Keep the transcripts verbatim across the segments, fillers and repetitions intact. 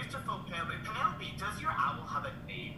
beautiful, Penelope. Penelope, does your owl have a name?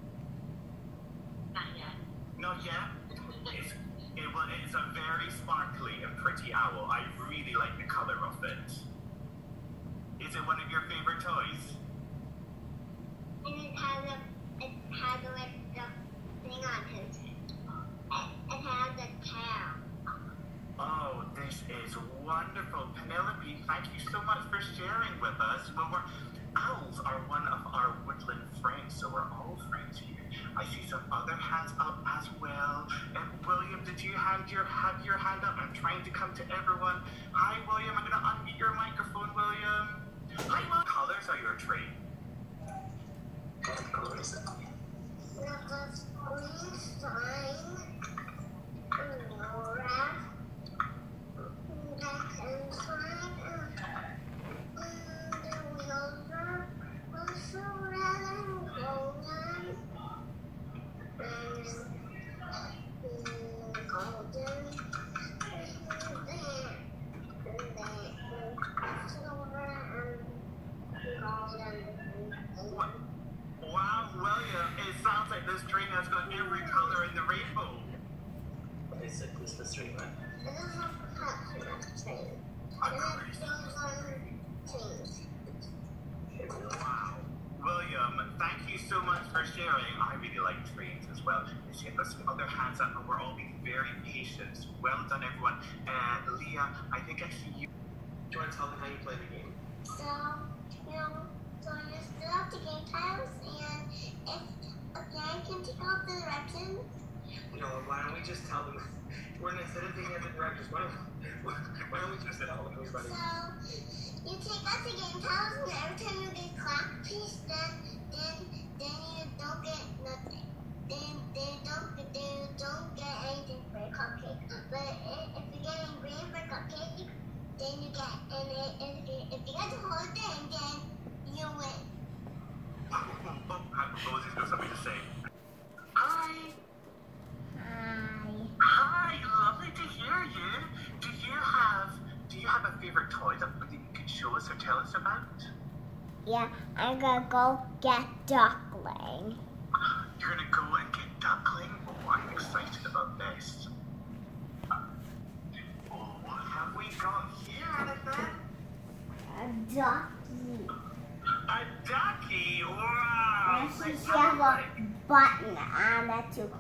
Not yet. Not yet? It's, it, well, it's a very sparkly and pretty owl. I really like the color of it. Is it one of your favorite toys? And it has a, it has a like a thing on it. It, it has a tail. Oh, this is wonderful. Penelope, thank you so much for sharing with us. Well, we're, owls are one of our woodland friends, so we're all friends here. I see some other hands up as well. And William, did you have your, have your hand up? I'm trying to come to everyone. Hi, William. I'm going to unmute your microphone, William. Hi, what colors are your tree? What colors? The green sign, red, black and sign, and the wheels are also red and golden, and golden, and then silver and golden. What? Wow, William, it sounds like this train has got every color in the rainbow. What is it? Christmas tree, right? It is a Christmas tree. And it goes on trees. Wow. William, thank you so much for sharing. I really like trains as well. I see there's some other hands up, and we're all being very patient. Well done, everyone. And Leah, I think I see you. Do you want to tell them how you play the game? So, you know, so you still have to game tiles, and if a gang can take off the directions, You know, why don't we just tell them, we're instead of thinking of the directors, why don't, why don't we just tell them everybody? so you take out the game tiles, and every time you get clap piece, then then then you don't get nothing. Then they don't they don't get anything for a cupcake. But i- if you get green for cupcake, then you get and i- if you if you get the whole thing, then you win. Moses got something to say. Hi. Hi. Hi, lovely to hear you. Do you have do you have a favorite toy that you can show us or tell us about? Yeah, I'm gonna go get duckling. You're gonna go and get duckling? Oh, I'm excited about this. Oh, what have we got here, Annabelle? A ducky. A ducky? Wow! And she Let's have have a it. button on it to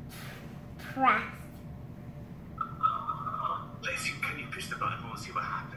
press. Let's see, can you push the button and we'll see what happens?